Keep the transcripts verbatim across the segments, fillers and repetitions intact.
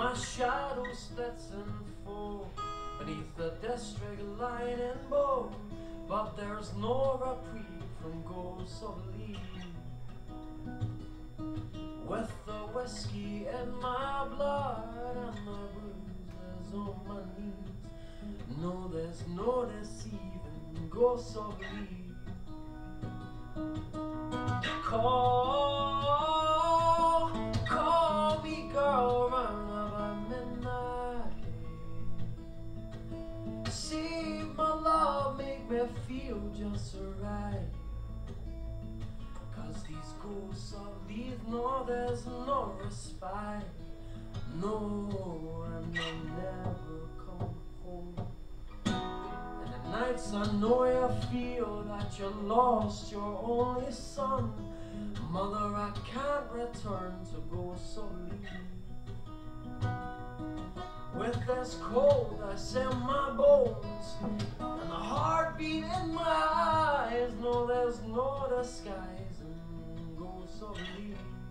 my shadow splits in four beneath the district line in Bow, but there's no reprieve from ghosts of Lee. With the whiskey in my blood and my bruises on my knees, no, there's no deceiving ghosts of Lee. Call, call me girl round about midnight. See my love, make me feel just right. Cause these ghosts of these, no, there's no respite. No, and they'll never come home. And the nights I know you feel that you lost your only son. Mother, I can't return to ghosts of Lee. With this cold that's in my bones and the heartbeat in my eyes, no, there's no disguising ghosts of Lee.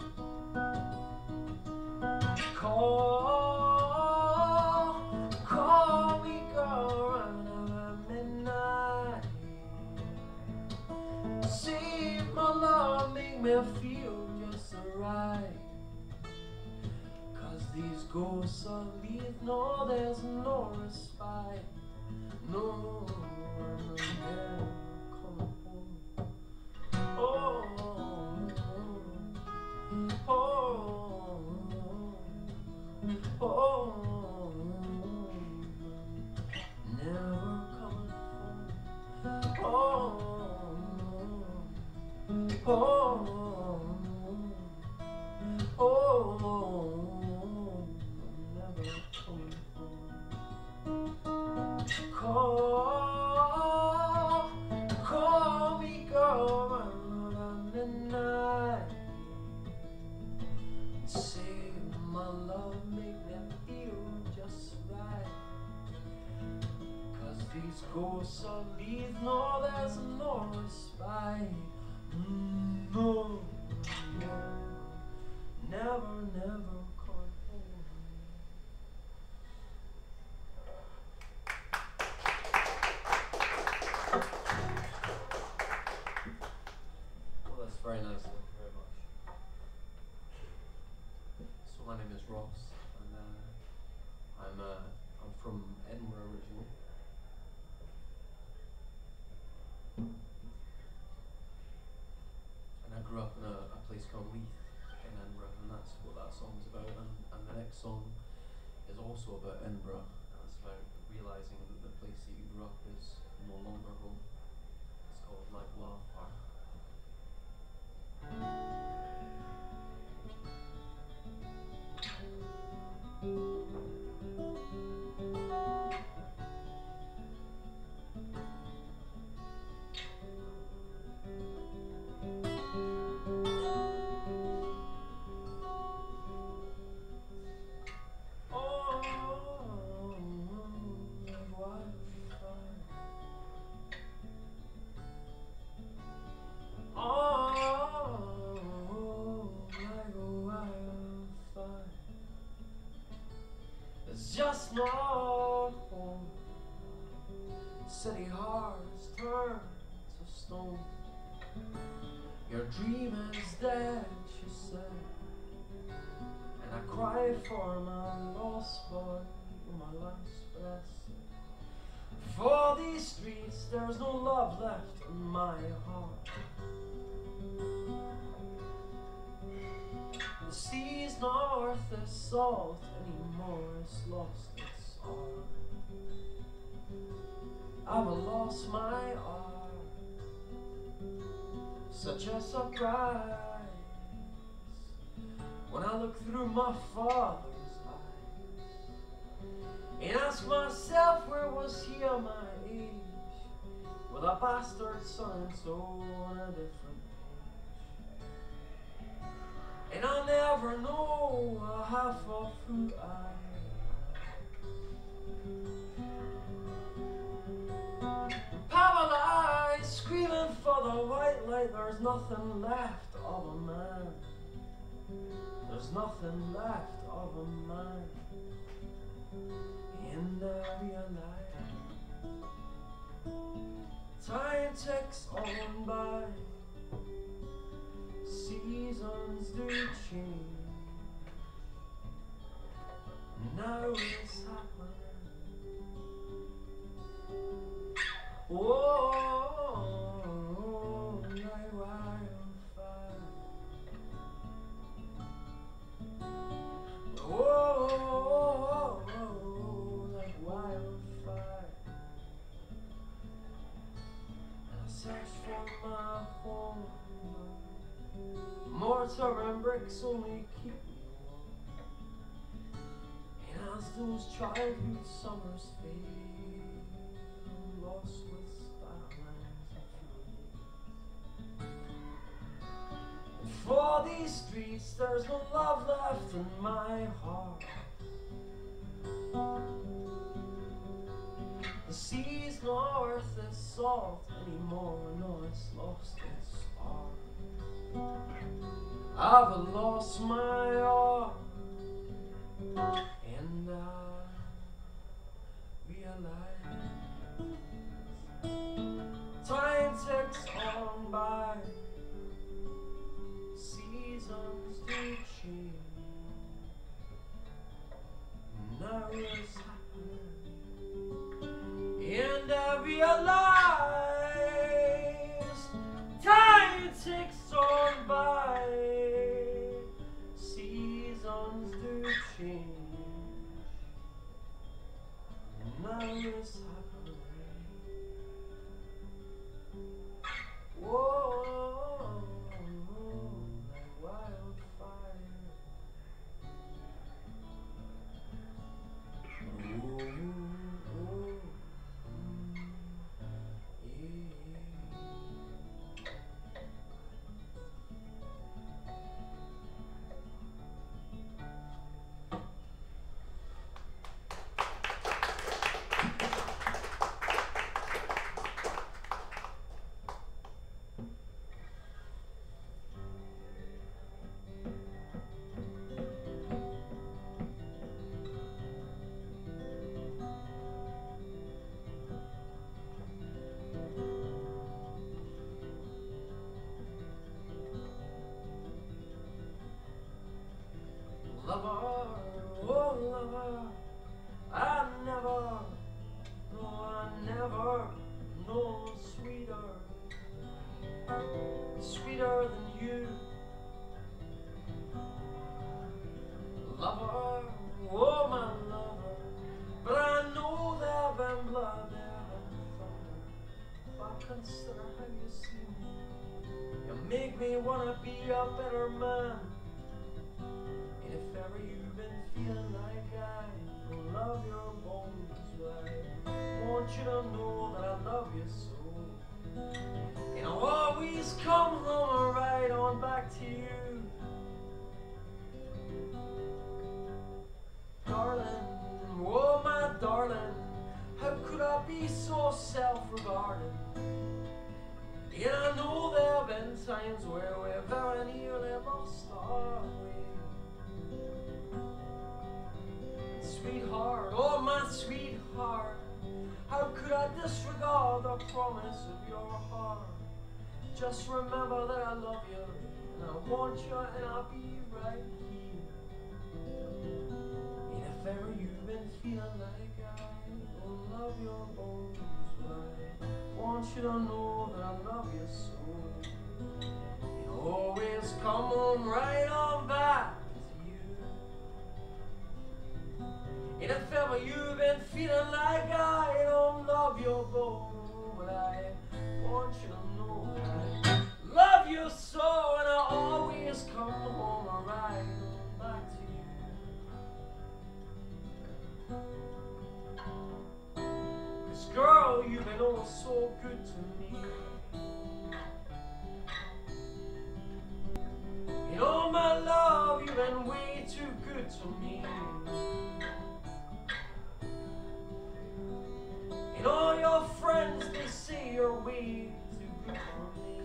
Call, call me girl round about midnight. Save my love, make me feel just right. Cause these ghosts of Lee, no, there's no respite. No, I'm never coming home. Oh, oh, oh, oh, never coming home. Oh, oh, oh, never coming home. Call, call me girl round about midnight. Say my love, make me feel just right. Cause these ghosts of Lee, no, there's no respite. Mm, no, never, never, never come home. Well, that's very nice. Thank you very much. So my name is Ross, and uh, I'm uh, I'm from Edinburgh originally. And I grew up in a, a place called Leith in Edinburgh, and that's what that song's about. And, and the next song is also about Edinburgh, and it's about realising that the place that you grew up is no longer home. It's called Like Wildfire. Just not home. City hearts turn to stone. Your dream is dead, she said, and I cry for my lost boy, my last breath. For these streets, there's no love left in my heart. The sea's north is salt anymore, it's lost its art. I've lost my art, such a surprise. When I look through my father's eyes and ask myself, where was he at my age, with a bastard son so on a different. And I'll never know a half of who I am. Paralyzed, screaming for the white light, there's nothing left of a man. There's nothing left of a man. realize time ticks on by, seasons do change. Now it's happening. Oh, like wildfire. Oh, like wildfire. And I search for my home. Mortar and bricks only keep me warm. And as those childhood summers fade, I'm lost with starlines and fury. And for these streets, there's no love left in my heart. The sea's not worth its salt anymore. No, it's lost its art. I've lost my art, and I realize time ticks on by, seasons do change. Now it's happening, and I realize time ticks on by, seasons do change. Now it's happening. Whoa, like wildfire. Ooh, ooh, yeah. Lover, oh lover, I never, no I never know sweeter, sweeter than you. Lover, oh my lover, but I know there been blood, there been thunder. If I consider how you see me, you make me wanna be a better man. And if ever you've been feeling like I don't love your bones, right, I want you to know that I love you so. And I'll always come home and right on back to you. Darling, oh my darling, how could I be so self-regarding? And I know there have been times where we've very nearly lost our way. Sweetheart, oh my sweetheart, how could I disregard the promise of your heart? Just remember that I love you, and I want you, and I'll be right here. And if ever you've been feeling like I don't love your bones, right, I want you to know that I love you so. And always come home right on back. And if ever you've been feeling like I don't love your bone, but I want you to know that I love you so, and I always come home and right on back to you. 'Cause girl, you've been oh so good to me. And oh my love, you've been way too good to me. And all your friends, they say you're way too good for me.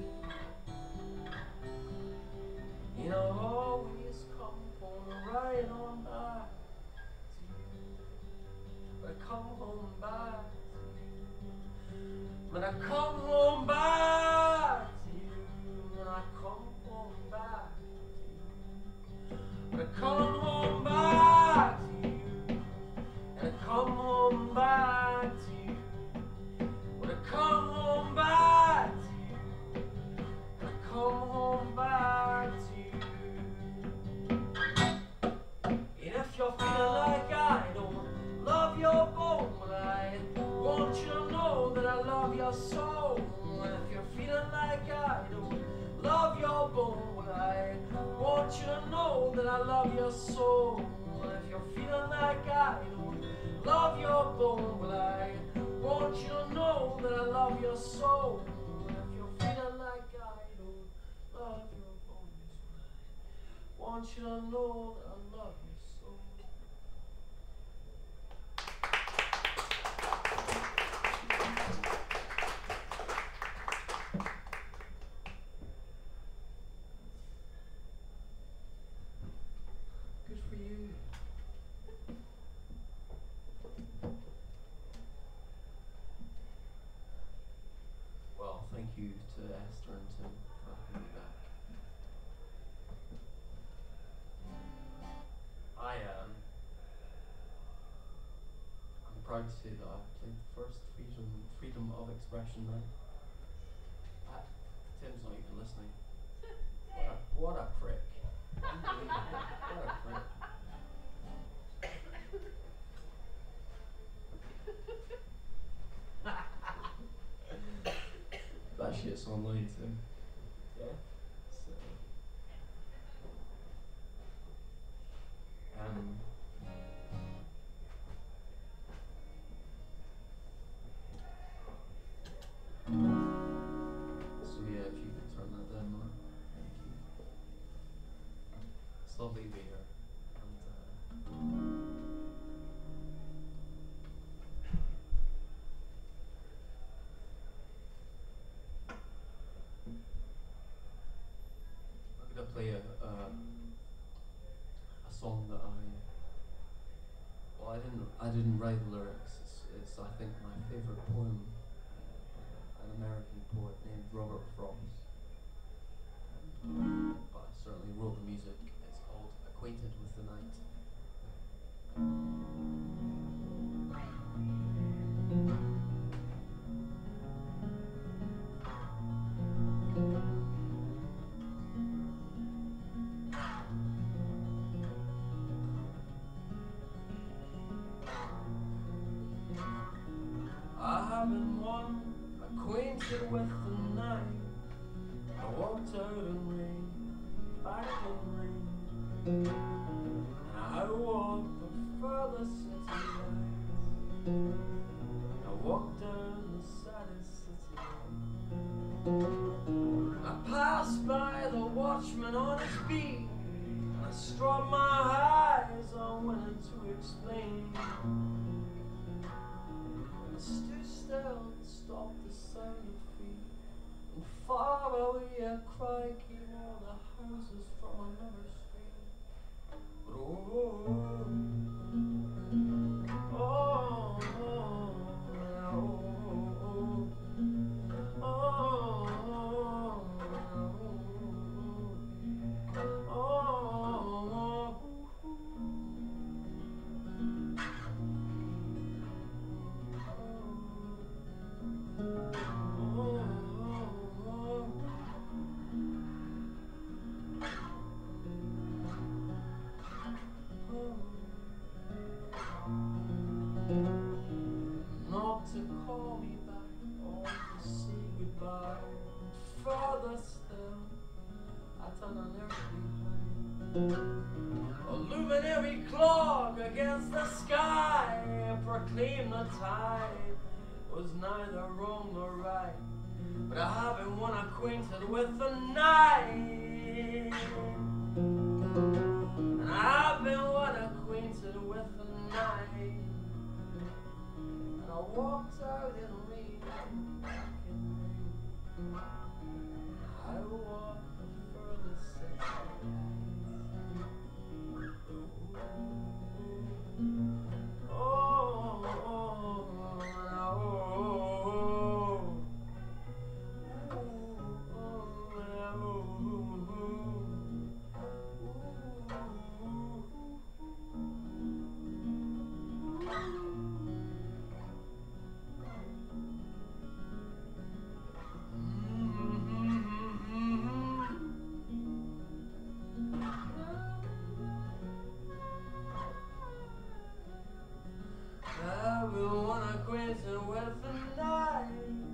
And I'll always come home right on back to you. But come home back to you, when I come home back to you, when I come home back to you, when I come home back to you, and I come home back to you, when I come home back to you, and I come home back to you. And if you're feeling like I don't love your bone, well, I want you to know that I love your soul. And if you're feeling like I don't love your bone, well, I want you to know that I love your soul. And if you're feeling like I don't love your bone, well, I want you to know that I love your soul. And if you're feeling like I don't love your bones, well, I want you to know that I love your soul. Good for you. Well, thank you to Esther and Tim for having me back. I um, I'm proud to say that I played the first freedom freedom of expression night. Ah, Tim's not even listening. What a what a prick! Unbelievable. What a prick! That shit's online too. Yeah. So. Um. So yeah, if you could turn that down, Mark. Thank you. It's lovely to be here. And uh, I'm gonna play a, a a song that I well I didn't I didn't write the lyrics. It's, it's I think my favorite poem uh, by an American poet named Robert Frost. Um, but I certainly wrote the music. It's called Acquainted with the Night. I have been one acquainted with the night. I walked out in rain, back in rain, and I walked the further city lights. I walked down the saddest city lights. I passed by the watchman on his beat, and I struck my eyes on wanting to explain. I stood still and stopped the sound of feet, and far away a cry came all the houses from another street. But oh, oh, oh, oh, oh, oh, oh, not to call me back or to say goodbye. Further still, at an unearthly height, a luminary clock against the sky proclaimed the tide was neither wrong nor right. But I haven't one acquainted with the night, and I've been one acquainted with the night. And I walked out in rain, back in rain. I walked the furthest city. Oh, oh, oh. always with the night.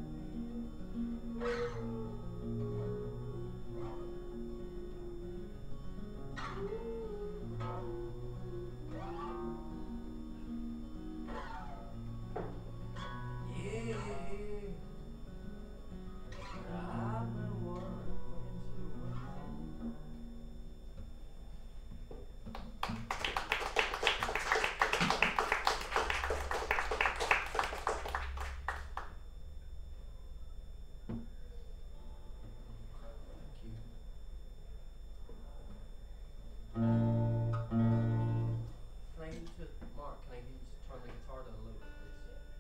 Mark, can I get you to turn the guitar down a little bit, please?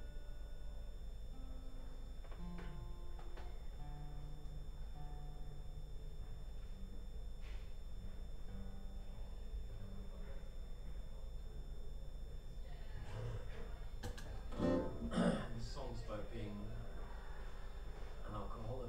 This song's about being an alcoholic.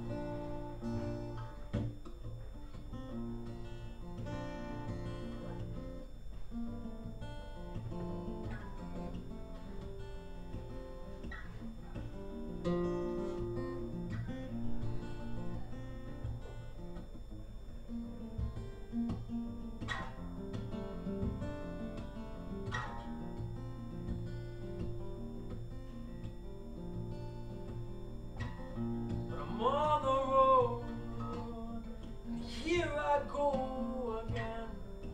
But I'm on the road, and here I go again.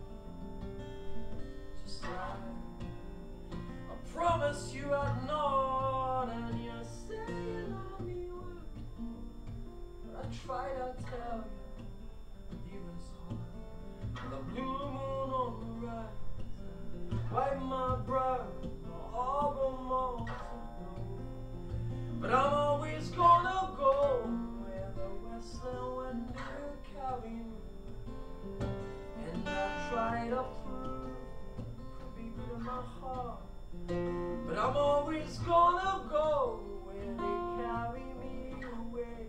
Just like I promised you I'd not, and you say you love me well. But I try to tell you, even so, the blue moon on the right, wipe my brow, all the moss of blue. But I'm always gonna go where the western wind will carry me. And I try to prove could be good in my heart, but I'm always gonna go where they carry me away.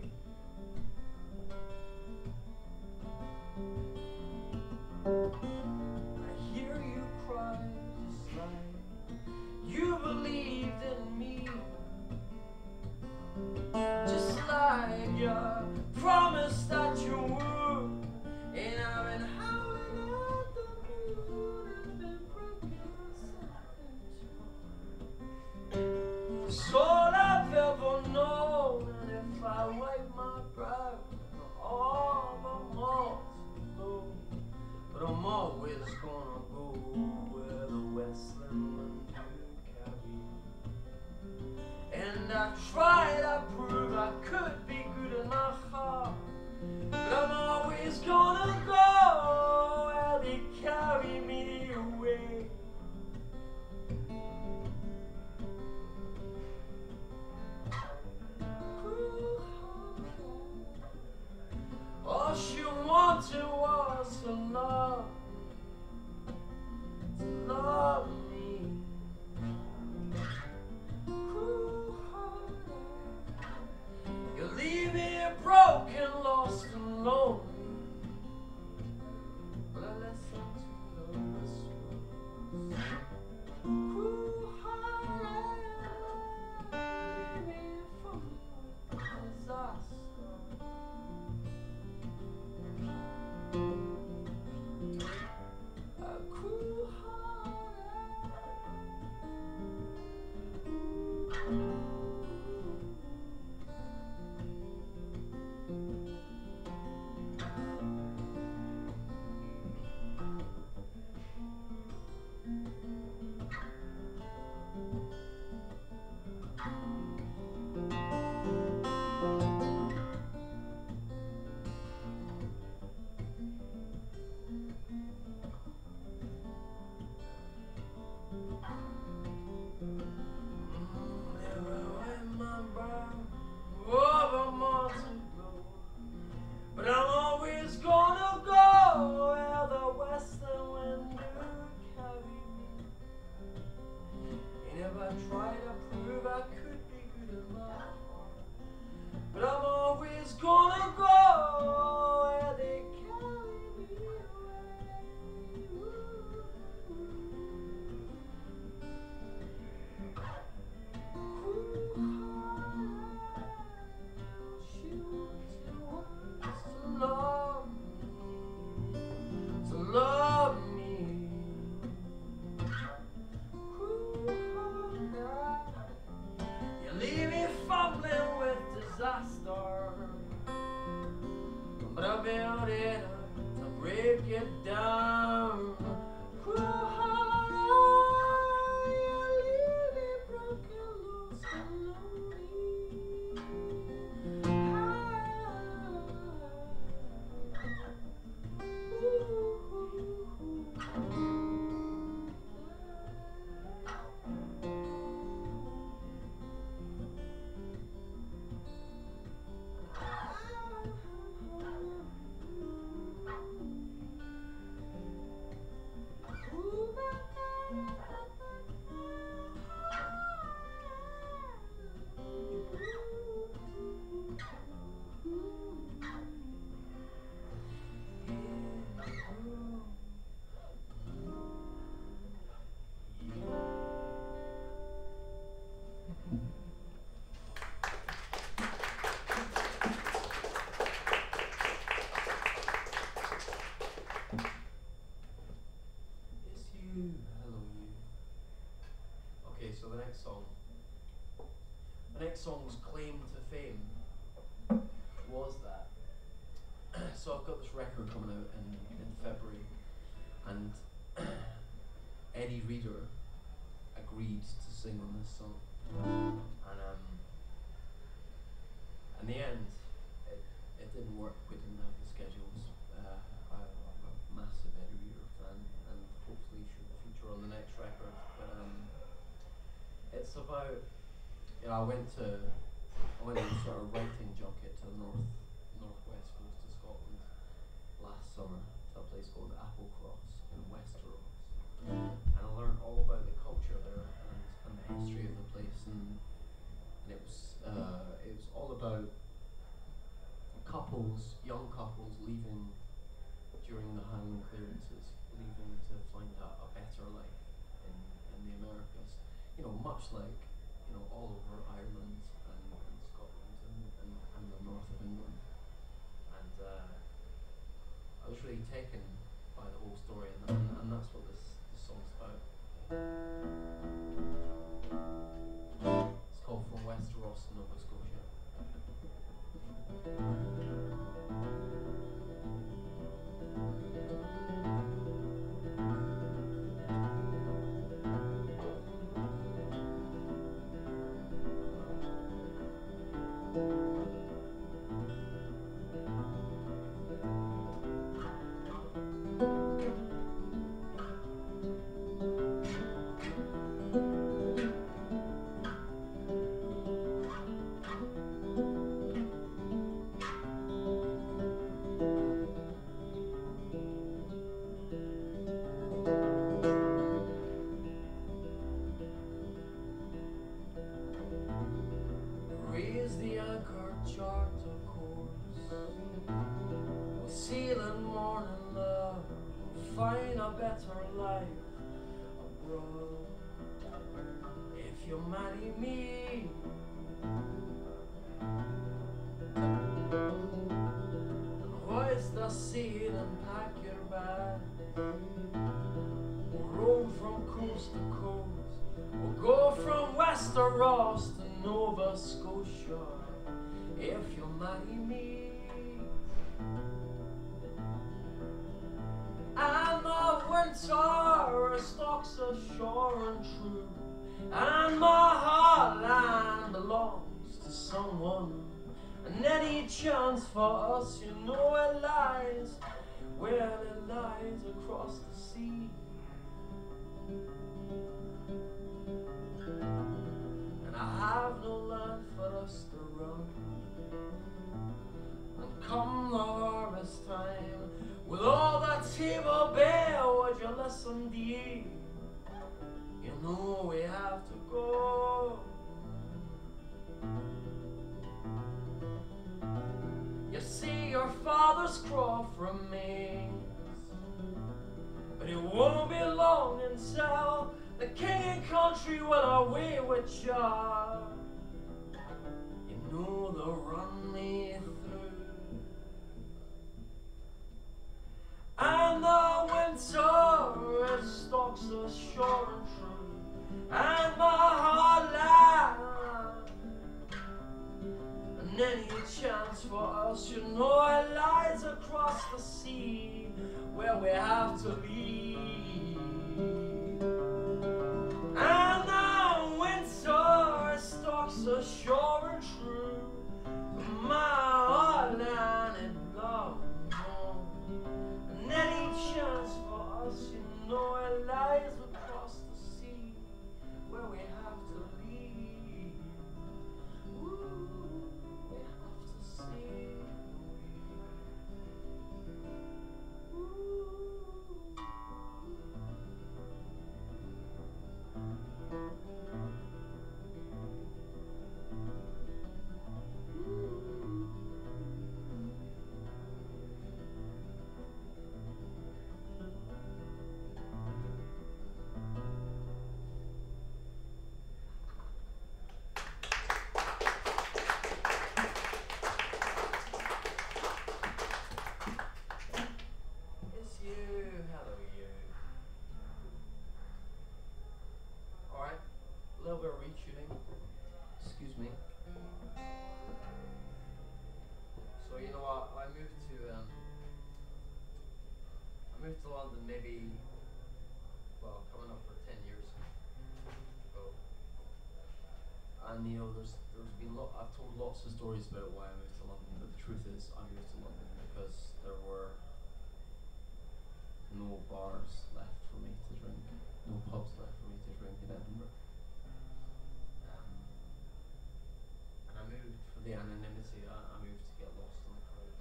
I hear you cry just like you believed in me, just like you promised that you would. And I've been howling at the moon and been breaking myself into. It's all I've ever known, and if I wipe my brow, all the moss will blow. But I'm always gonna go where the westland wind will carry me. And I tried to prove I could be good in my heart, but I'm always gonna go where they carry me away. All she wanted was to love, to love me. You leave me broken, lost and lonely. But I listen to the whispers. Cruel-hearted, me from disaster. A cruel-hearted. There the next song's claim to fame was that. So I've got this record coming out in, in February, and Eddie Reader agreed to sing on this song, and um, in the end, it, it didn't work. We didn't have the schedules. Uh, I, I'm a massive Eddie Reader fan, and hopefully should feature on the next record. But um, it's about, you know, I went to, I went on a sort of writing junket to the north, northwest coast of Scotland last summer to a place called Applecross in Westeros, and I learned all about the culture there and, and the history of the place, and and it was uh, it was all about couples, young couples leaving during the Highland clearances, leaving to find a, a better life in, in the Americas. You know, much like, you know, all over Ireland and, and Scotland and, and, and the north of England. And uh, I was really taken by the whole story, and, and, and that's what this, this song's about. It's called From Westeros, Nova Scotia. Raise the anchor, chart a course. We'll sail in morning love, we'll find a better life abroad. If you marry me, and hoist the sail and pack your bags, we'll roam from coast to coast. We'll go from Westeros to Nova Scotia, if you marry me. And the winter stalks ashore and true, and my heartland belongs to someone, and any chance for us, you know it lies, well it lies across the sea. And I have no land for us to run, and come the harvest time, with all that table bare, would you listen, dear? You know we have to go. You see your father's croft remains, but it won't be long until the king and country will away with ya. You know they'll run me through, and the winter it stalks ashore and true, and my heartland, and any chance for us, you know it lies across the sea, where we have to leave. And the winter stalks ashore and true, my heartland it belongs home, and any chance for us, you know it lies across the sea, where we have to leave. Ooh, we have to see. Ooh. It's you, hello you. Alright, a little bit of retuning. Excuse me. So you know what? I moved to um, I moved to London maybe, well, coming up for ten years ago. And you know, there's there's been lot. I've told lots of stories about why I moved to London, but the truth is, I moved to London because there were no bars left for me to drink, no pubs left for me to drink in Edinburgh. Um, and I moved for the anonymity. I, I moved to get lost in the crowd.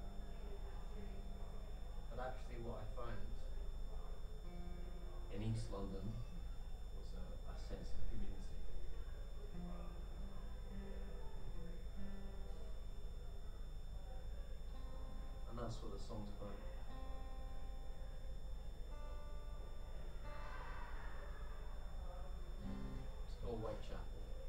But actually, what I found in East London was a, a sense of community. And that's what the song's about. It's called Whitechapel.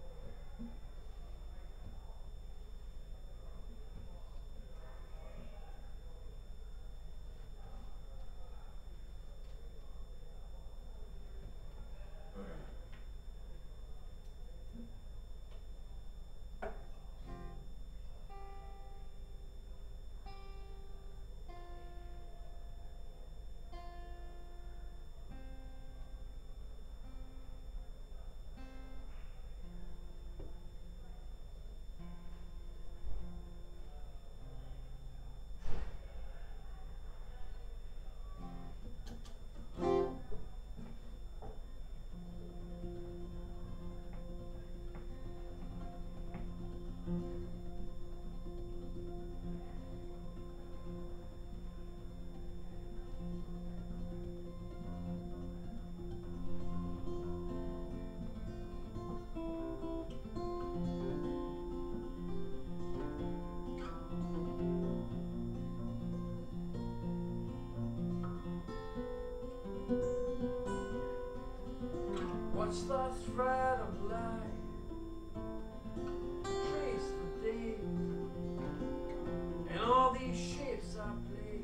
Watch the thread of light, trace the day, and all these shapes I play,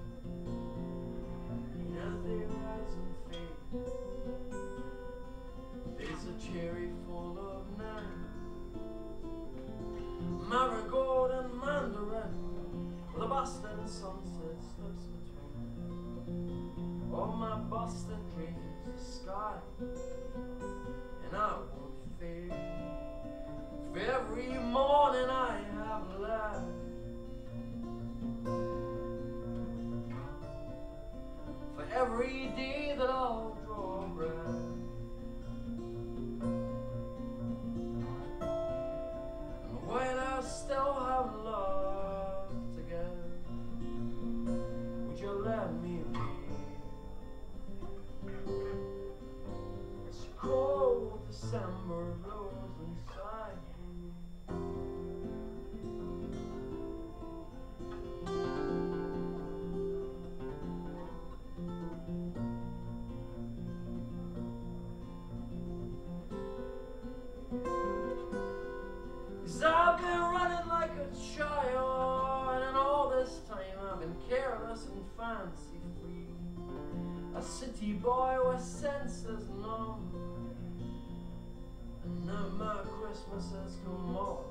and as they rise and fade, there's a cherry full of night, marigold and mandarin, with a Boston sunset slips between all my Boston dreams, the sky. And I won't fade. For every morning I have laughed, for every day that I'll draw breath, and when I still have love to give, would you let me be? It's cold December blows inside me. Cause I've been running like a child, and all this time I've been careless and fancy free, a city boy with senses numb. And now my Christmas has come on,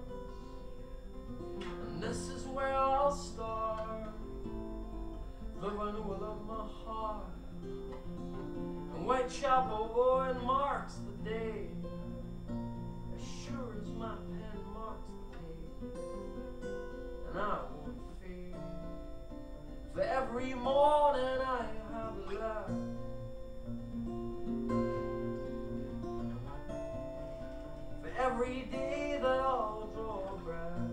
and this is where I'll start the renewal of my heart. And Whitechapel, oh, it marks the day, as sure as my pen marks the day, and I won't fade. For every morning I have left, every day that I'll draw breath,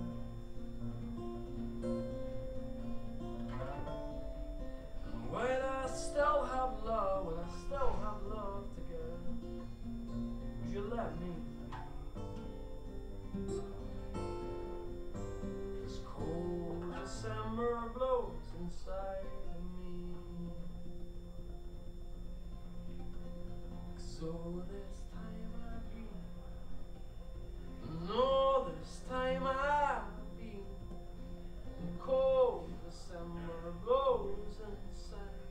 and when I still have love, when I still have love to give, would you let me? This cold December blows inside of me. So this time I've been, no, this time I've been, the cold December blows inside.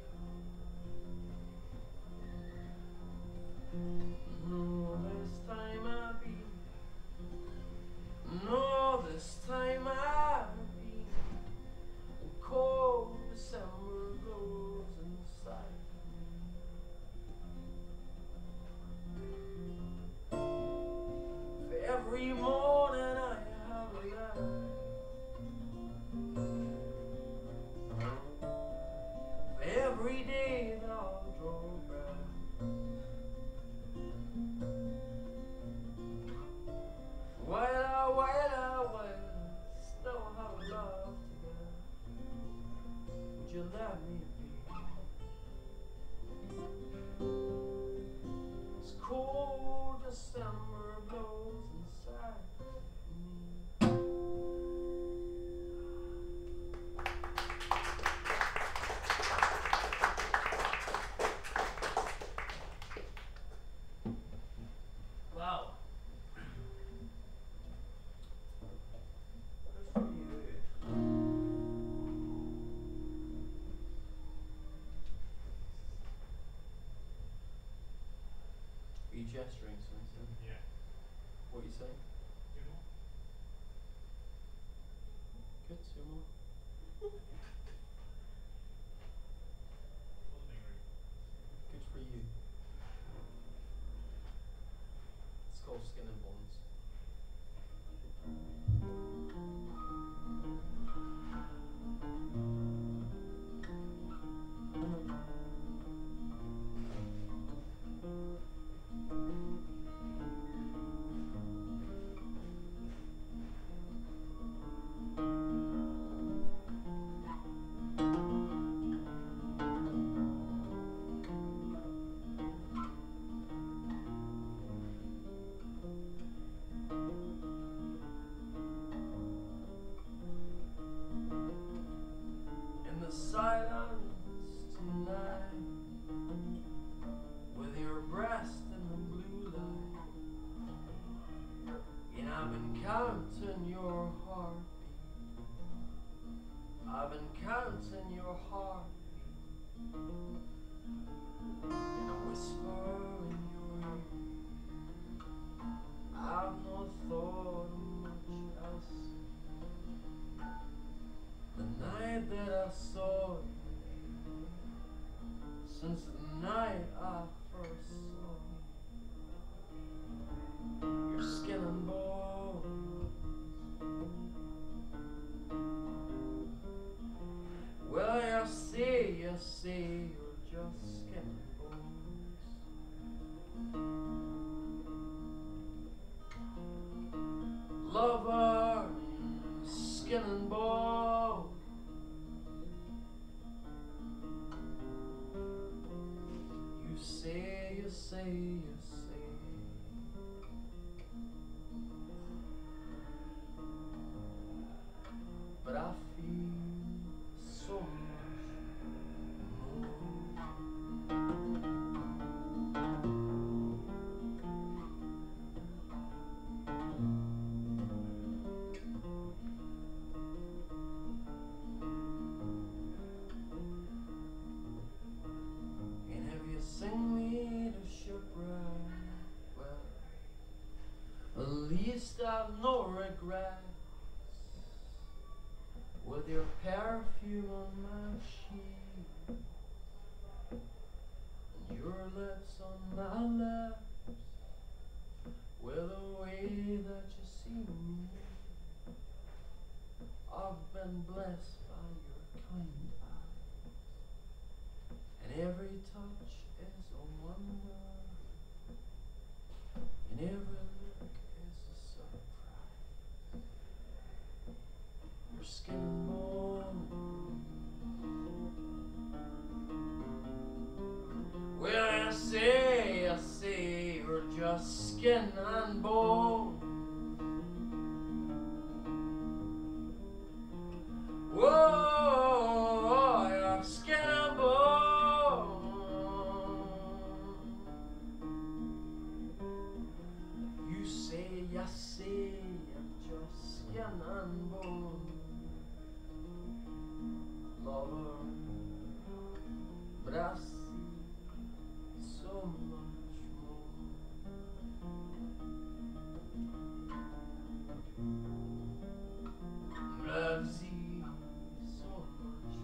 No, this time I've been, gesturing, so I said. Yeah. What are you saying? Two more. Good, two more. Wasn't being rude. Good for you. It's called Skin and Bones. In the silence tonight, with your breast in the blue light, and I've been counting your heartbeat. I've been counting your heartbeat, and a whisper in your ear. I've not thought of much else. The night that I saw you, since the night I first saw your skin and bones. Well, you see, you see, you're just skin and bones. Lover, skin and bones. You say, you say, you say, but I feel so much more. And if you sing me to shipwreck, well, at least I've no regrets. With your perfume on my cheek, and your lips on my lips, with the way that you see me, I've been blessed by your kind eyes, and every touch is a wonder, and every look is a surprise. Your skin and bone. Well, I say, I say, you're just skin and bone. Whoa, you're skin and bone. You say, I say, you're just skin and bone. Lover, but I see so much more. I see so much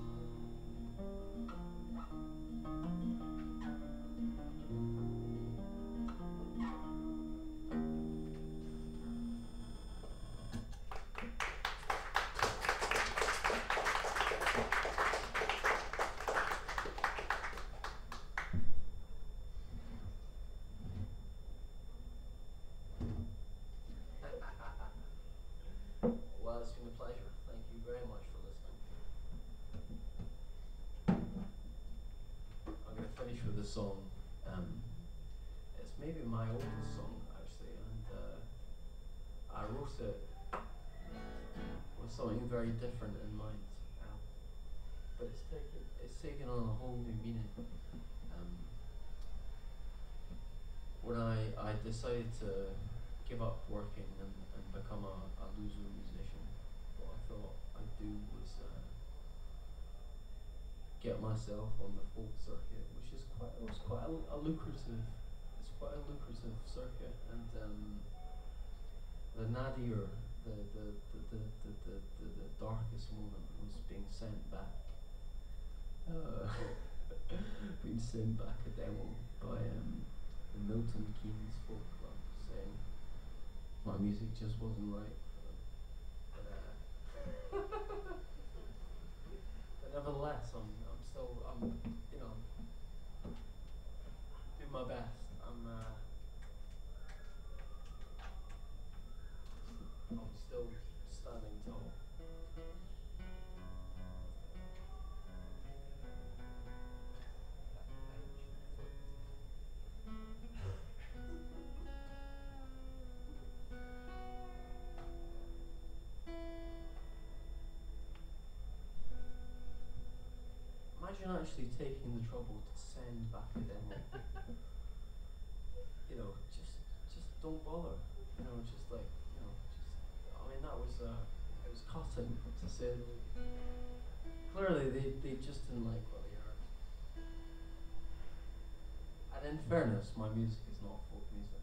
Well, it's been a pleasure. Thank you very much for listening. I'm going to finish with a song. Um, it's maybe my oldest song, actually, and uh, I wrote it with something very different in mind. Um, but it's taken, it's taken on a whole new meaning. Um, when I, I decided to give up working and, and become a, a loser musician, what I thought I'd do was uh, get myself on the folk circuit, which is quite, it was quite a, a lucrative, it's quite a lucrative circuit, and um, the nadir, the the, the, the, the, the, the, the darkest moment was being sent back. Uh, being sent back a demo by um, the Milton Keynes Folk Club saying my music just wasn't right for them. But, uh, but nevertheless, I'm I'm still I'm you know doing my best. I'm uh, I'm still standing tall. Imagine actually taking the trouble to send back a demo. You know, just just don't bother. You know, just like you know, just I mean that was uh, it was cutting to say the least. Clearly, they they just didn't like what they heard. And in fairness, my music is not folk music.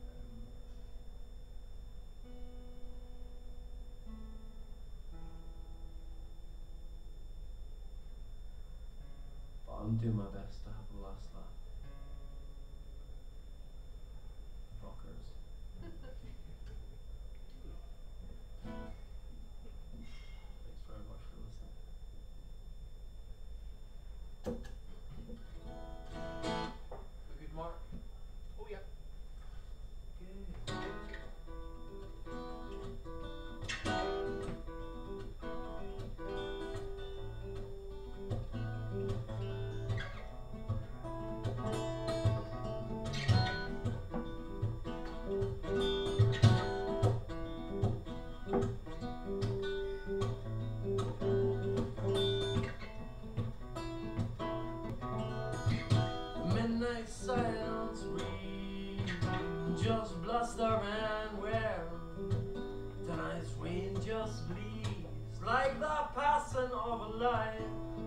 But I'm doing my best to have the last laugh. Fuckers. Thanks very much for listening. We good, Mark? Oh yeah. Good. Midnight silence read, just bluster and wear. Tonight's rain just bleeds like the passing of a light.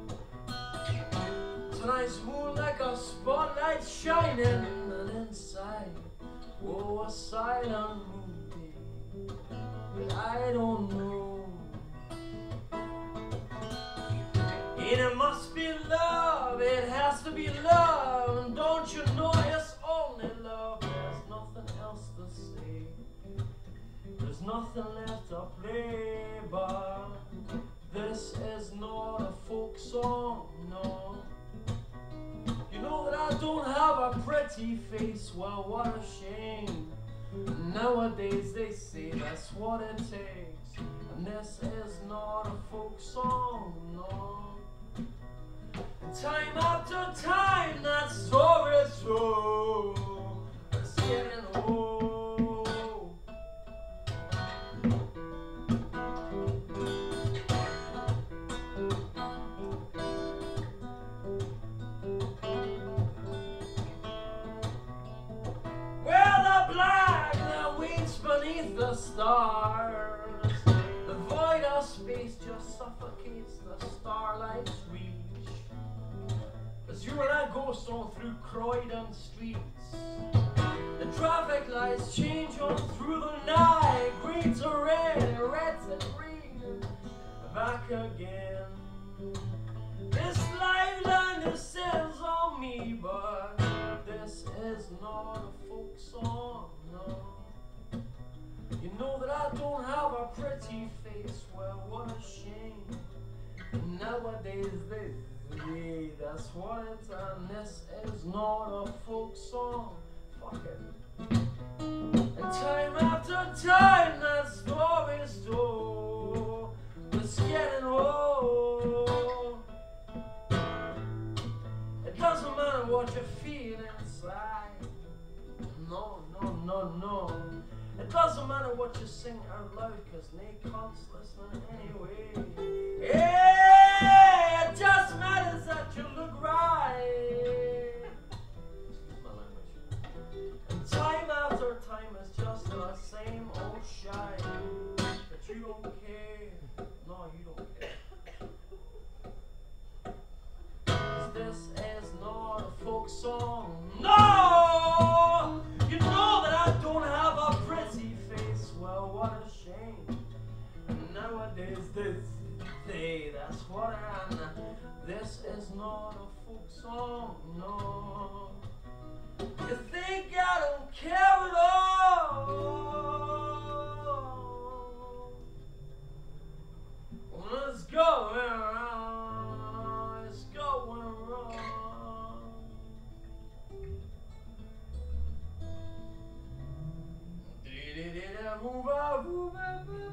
Tonight's moon like a spotlight shining, and inside, oh, a silent moonbeam. But I don't know. And it must be love, it has to be love. And don't you know it's only love? There's nothing else to say. There's nothing left to play. But this is not a folk song, no. You know that I don't have a pretty face, well what a shame. Nowadays they say that's what it takes. And this is not a folk song, no. Time after time, that story's true. It's getting old. Well, the black that waits beneath the stars, the void of space just suffocates the starlight's reach. As you and I ghost on through Croydon streets, the traffic lights change on through the night. Green to red, red to green, back again. This lifeline descends on me, but this is not a folk song, no. You know that I don't have a pretty face, well what a shame. Nowadays they yeah, that's what it's, and this is not a folk song. Fuck it. And time after time, that story's told. It's getting old. It doesn't matter what you feel inside. No, no, no, no. It doesn't matter what you sing out loud, cause they can't listen anyway. Yeah, it just matters that you look right. Excuse my language. And time after time is just the same old shine. But you don't care. No, you don't care. 'Cause this is not a folk song. No! well, what a shame. And nowadays they say that's what I am. This is not a folk song, no. You think I don't care at all? What's going wrong? It's going wrong. Move on, move on, move on.